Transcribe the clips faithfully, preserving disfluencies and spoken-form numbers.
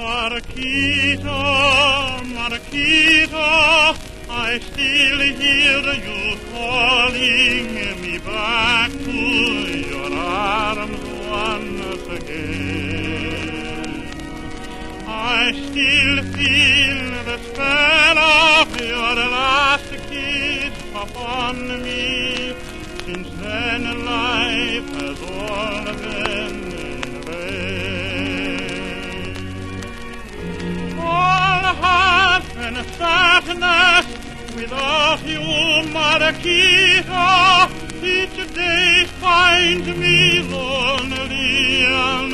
Marquita, Marquita, I still hear you calling me back to your arms once again. I still feel the spell of your last kiss upon me. Since then life has all been in vain. All heart and sadness without you, Marquita, each day finds me lonely and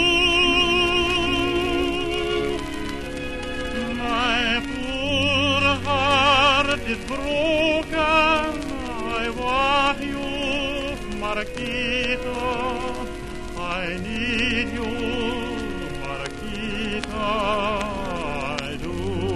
blue. My poor heart is broken, I want you, Marquita, I need you, Marquita, I do.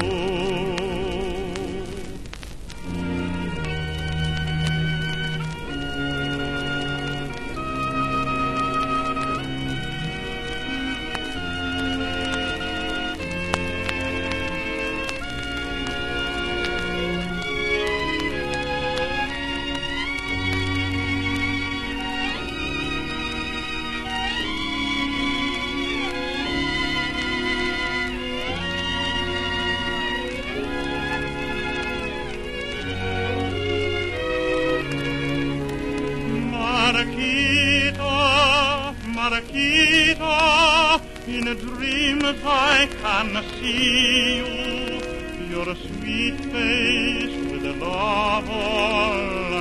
Marquita, Marquita, in dreams I can see you, your sweet face with love all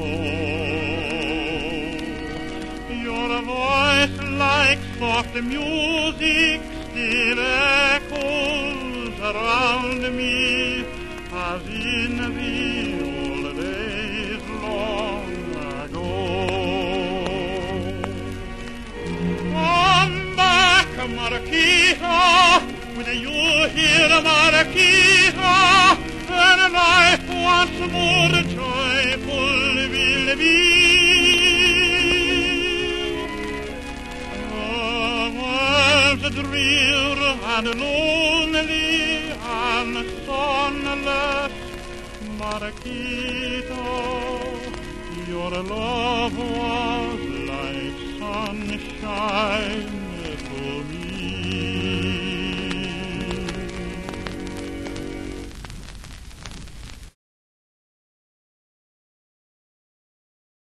aglow. Your voice like soft music still echoes around me, as in the old days long ago. Marquita, will you hear, Marquita, and life once more joyful will be? Oh, world's drear and lonely and sunless, Marquita, your love was like sunshine